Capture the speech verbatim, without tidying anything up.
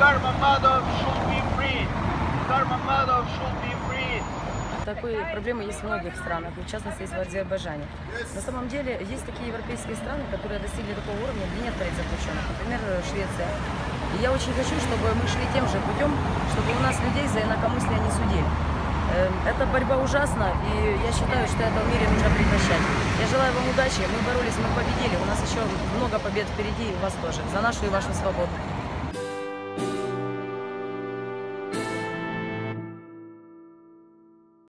Garmamedov should be freed. Garmamedov should be freed. Такой проблемы есть в многих странах, в частности, есть в Азербайджане. На самом деле, есть такие европейские страны, которые достигли такого уровня, где нет политзаключенных, например, Швеция. И я очень хочу, чтобы мы шли тем же путем, чтобы у нас людей за инакомыслие не судили. Эта борьба ужасна, и я считаю, что это в мире нужно прекращать. Я желаю вам удачи, мы боролись, мы победили, у нас еще много побед впереди, и у вас тоже, за нашу и вашу свободу.